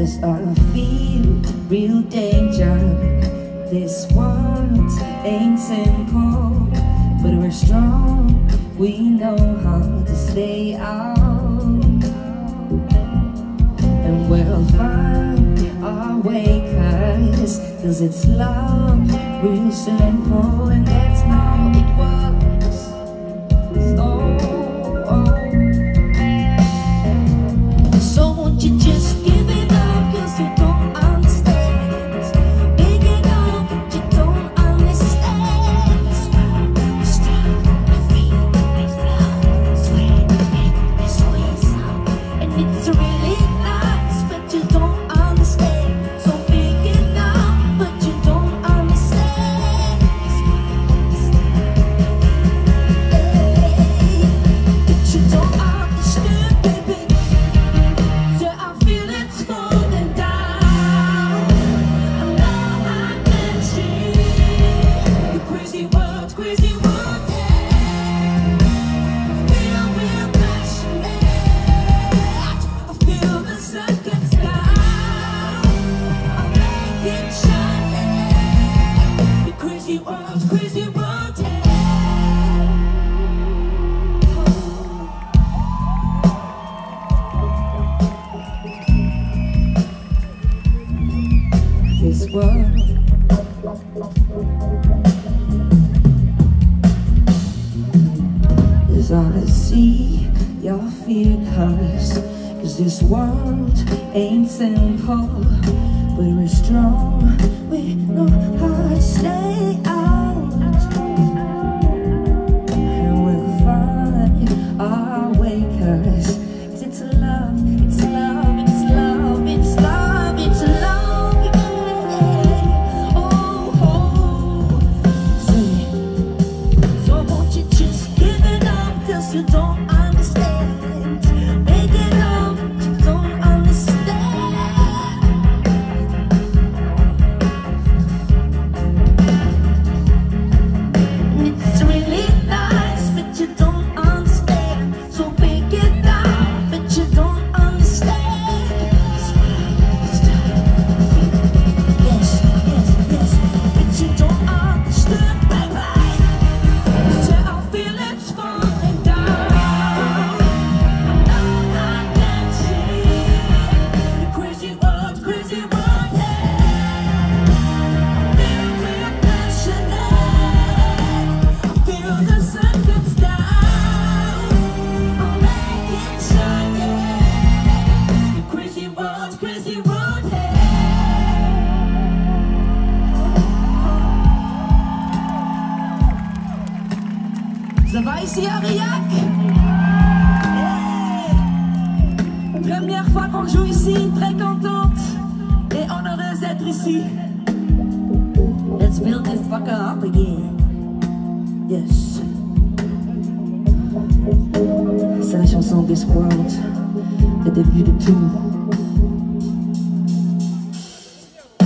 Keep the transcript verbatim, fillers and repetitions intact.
Yes, I feel real danger. This world ain't simple, but we're strong. We know how to stay out, and we'll find our way, cause, cause it's love, real simple, and that's how it works. Oh, oh. So won't you just give it up, cause you don't understand. Big it up, but you don't understand. Stop, I feel this blood, sweat, and this sweet sound. And it's really nice, but you don't understand. So big it up, but you don't understand. But you don't understand, baby. Yeah, I feel it's falling down, and now I can see the crazy world, crazy world, yeah. Feel real passionate. I feel the sun comes down, I make it shine. The crazy world, crazy world, yeah. This world as I see your fear, cause, cause this world ain't simple, but we're strong. We know how to stay out, and we'll find our way, cause, cause it's love, it's love, it's love, it's love, it's love. You don't understand. Make it up, you don't understand. It's really nice, but you don't understand. So make it up, but you don't understand. Yes, yes, yes, but you don't understand, baby. Yeah, I feel it's falling down. Ça va ici à Aurillac? Hey. Première fois qu'on joue ici, très contente et heureuse d'être ici. Let's build this fucker up again. Yes. C'est la chanson This World, le début de tout.